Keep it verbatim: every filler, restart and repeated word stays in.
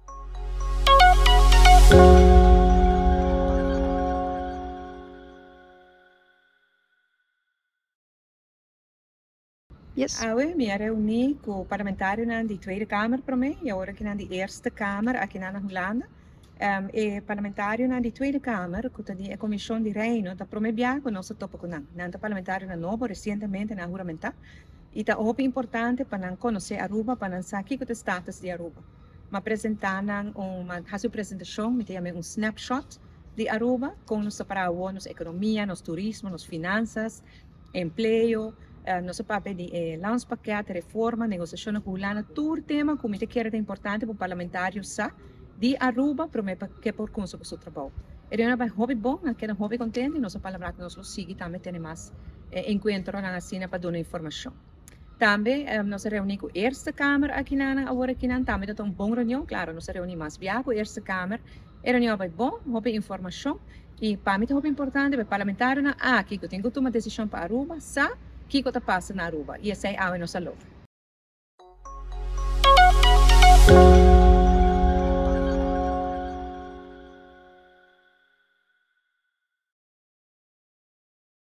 Yes. Awe, me reuni com o parlamentário na de Tweede Kamer para mim, e agora que na de Eerste Kamer aqui na Holanda. Um, e parlamentário na de Tweede Kamer, que a Comissão de Reino, da promebia com nosso topo com nang. Nanta parlamentário na novo recentemente na juramenta. E tá muito importante para não conhecer Aruba, para não saber o status de Aruba. Mas apresentar uma sua apresentação, me tem um snapshot de Aruba, com nossa para nossa economia, nosso turismo, nossas finanças, emprego, Uh, nosso papel de eh, landspaket, reforma, negociação culana, todo tema como te quer é importante para o parlamentário sa de Aruba para mim que por conso com o seu trabalho. É uma hobby bom, que é um hobby contente, nosso parlamentário nós lo sigue também tem mais eh, encontro na cena para dar informação. Também um, nós reunimos com a Eerste Kamer aqui na agora aqui na também é uma boa reunião, claro, nós reunimos mais via com a Eerste Kamer, é uma reunião bom, hobby informação e para mim é hobby importante para o parlamentário na aqui que eu tenho que tomar decisão para Aruba, sa que está passando na Aruba, e essa é a nossa luta.